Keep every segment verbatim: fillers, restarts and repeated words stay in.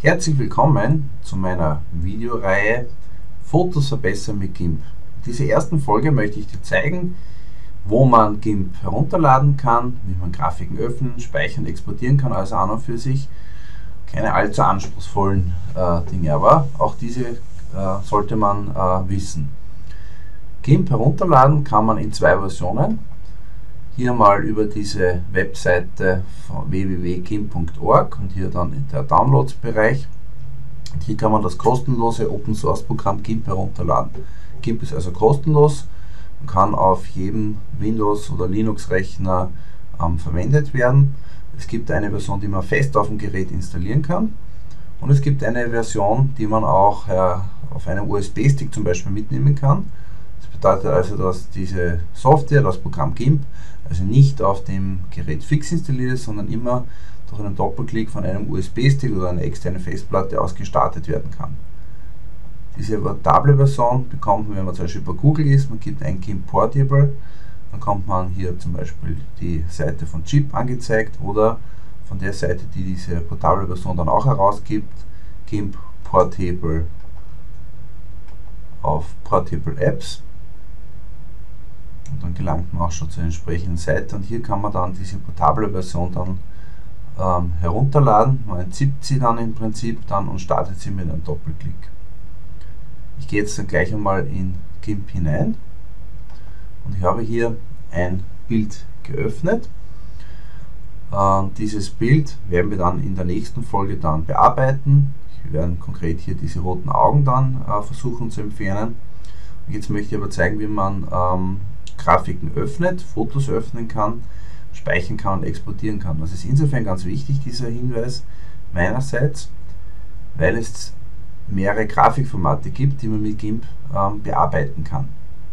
Herzlich willkommen zu meiner Videoreihe Fotos verbessern mit GIMP. In dieser ersten Folge möchte ich dir zeigen, wo man GIMP herunterladen kann, wie man Grafiken öffnen, speichern, exportieren kann, also an und für sich keine allzu anspruchsvollen äh, Dinge, aber auch diese äh, sollte man äh, wissen. GIMP herunterladen kann man in zwei Versionen. Hier mal über diese Webseite von w w w punkt gimp punkt org und hier dann in der Downloads-Bereich. Und hier kann man das kostenlose Open-Source-Programm GIMP herunterladen. GIMP ist also kostenlos und kann auf jedem Windows- oder Linux-Rechner ähm, verwendet werden. Es gibt eine Version, die man fest auf dem Gerät installieren kann, und es gibt eine Version, die man auch äh, auf einem U S B-Stick zum Beispiel mitnehmen kann. Das bedeutet also, dass diese Software, das Programm GIMP, also nicht auf dem Gerät fix installiert ist, sondern immer durch einen Doppelklick von einem U S B-Stick oder einer externen Festplatte aus gestartet werden kann. Diese portable Version bekommt man, wenn man zum Beispiel bei Google ist, man gibt ein GIMP Portable, dann kommt man hier zum Beispiel die Seite von Chip angezeigt oder von der Seite, die diese portable Version dann auch herausgibt, GIMP Portable auf Portable Apps. Und dann gelangt man auch schon zur entsprechenden Seite, und hier kann man dann diese portable Version dann ähm, herunterladen. Man entzippt sie dann im Prinzip dann und startet sie mit einem Doppelklick. Ich gehe jetzt dann gleich einmal in GIMP hinein und ich habe hier ein Bild geöffnet. Äh, dieses Bild werden wir dann in der nächsten Folge dann bearbeiten. Wir werden konkret hier diese roten Augen dann äh, versuchen zu entfernen. Und jetzt möchte ich aber zeigen, wie man ähm, Grafiken öffnet, Fotos öffnen kann, speichern kann und exportieren kann. Das ist insofern ganz wichtig, dieser Hinweis meinerseits, weil es mehrere Grafikformate gibt, die man mit GIMP ähm, bearbeiten kann.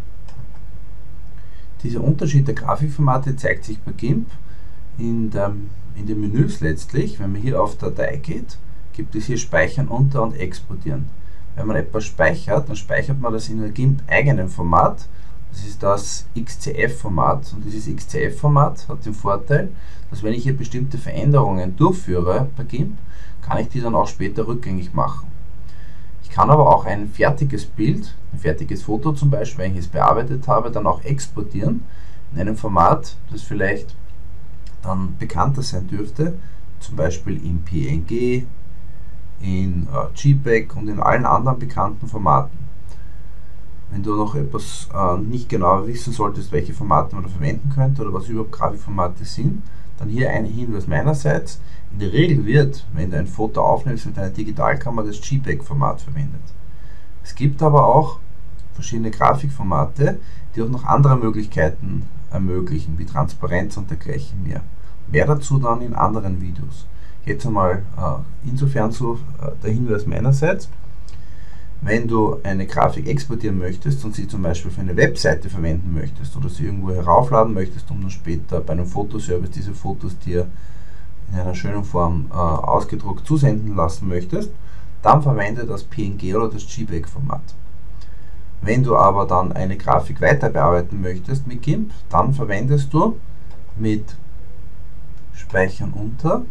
Dieser Unterschied der Grafikformate zeigt sich bei GIMP in, der, in den Menüs letztlich. Wenn man hier auf Datei geht, gibt es hier Speichern unter und Exportieren. Wenn man etwas speichert, dann speichert man das in einem GIMP eigenen Format. Das ist das X C F-Format, und dieses X C F-Format hat den Vorteil, dass wenn ich hier bestimmte Veränderungen durchführe bei GIMP, kann ich die dann auch später rückgängig machen. Ich kann aber auch ein fertiges Bild, ein fertiges Foto zum Beispiel, wenn ich es bearbeitet habe, dann auch exportieren in einem Format, das vielleicht dann bekannter sein dürfte, zum Beispiel in P N G, in äh, JPEG und in allen anderen bekannten Formaten. Wenn du noch etwas äh, nicht genau wissen solltest, welche Formate man da verwenden könnte oder was überhaupt Grafikformate sind, dann hier ein Hinweis meinerseits. In der Regel wird, wenn du ein Foto aufnimmst mit einer Digitalkamera, das JPEG-Format verwendet. Es gibt aber auch verschiedene Grafikformate, die auch noch andere Möglichkeiten ermöglichen, wie Transparenz und dergleichen mehr. Mehr dazu dann in anderen Videos. Jetzt einmal äh, insofern so äh, der Hinweis meinerseits. Wenn du eine Grafik exportieren möchtest und sie zum Beispiel für eine Webseite verwenden möchtest oder sie irgendwo heraufladen möchtest, um dann später bei einem Fotoservice diese Fotos dir in einer schönen Form äh, ausgedruckt zusenden lassen möchtest, dann verwende das P N G oder das JPEG-Format. Wenn du aber dann eine Grafik weiter bearbeiten möchtest mit GIMP, dann verwendest du mit Speichern unter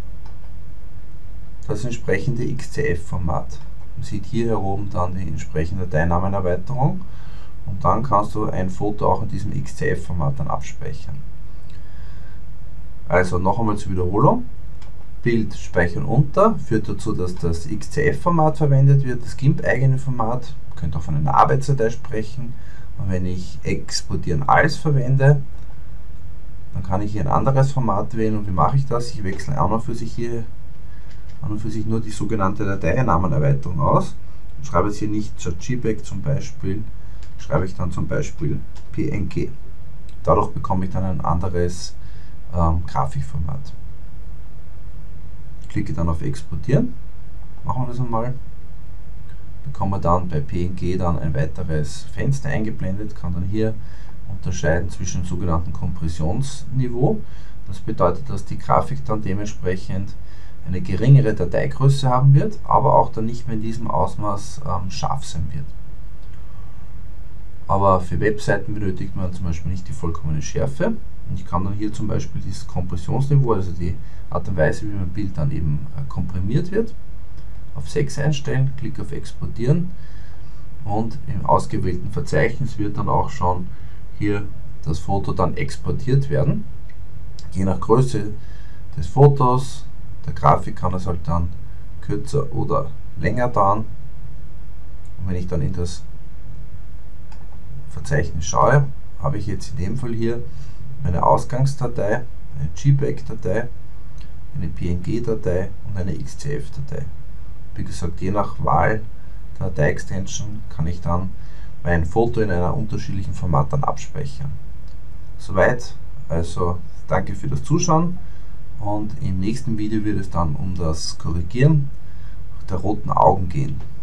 das entsprechende X C F-Format. Man sieht hier hier oben dann die entsprechende Dateinamenerweiterung, und dann kannst du ein Foto auch in diesem X C F-Format dann abspeichern. Also noch einmal zur Wiederholung. Bild speichern unter führt dazu, dass das X C F-Format verwendet wird, das GIMP-eigene Format. Man könnte auch von einer Arbeitsdatei sprechen. Und wenn ich exportieren als verwende, dann kann ich hier ein anderes Format wählen. Und wie mache ich das? Ich wechsle an und für sich hier an und für sich nur die sogenannte Dateinamenerweiterung aus und schreibe jetzt hier nicht statt JPEG zum Beispiel, schreibe ich dann zum Beispiel P N G. Dadurch bekomme ich dann ein anderes ähm, Grafikformat. Ich klicke dann auf Exportieren, machen wir das einmal, bekomme dann bei P N G dann ein weiteres Fenster eingeblendet, kann dann hier unterscheiden zwischen dem sogenannten Kompressionsniveau. Das bedeutet, dass die Grafik dann dementsprechend eine geringere Dateigröße haben wird, aber auch dann nicht mehr in diesem Ausmaß ähm, scharf sein wird. Aber für Webseiten benötigt man zum Beispiel nicht die vollkommene Schärfe. Und ich kann dann hier zum Beispiel dieses Kompressionsniveau, also die Art und Weise, wie mein Bild dann eben äh, komprimiert wird, auf sechs einstellen, Klick auf Exportieren und im ausgewählten Verzeichnis wird dann auch schon hier das Foto dann exportiert werden. Je nach Größe des Fotos, der Grafik kann es halt dann kürzer oder länger dauern. Und wenn ich dann in das Verzeichnis schaue, habe ich jetzt in dem Fall hier meine Ausgangsdatei, eine JPEG-Datei, eine P N G-Datei und eine X C F-Datei. Wie gesagt, je nach Wahl der Datei-Extension kann ich dann mein Foto in einem unterschiedlichen Format dann abspeichern. Soweit, also danke für das Zuschauen und im nächsten Video wird es dann um das Korrigieren der roten Augen gehen.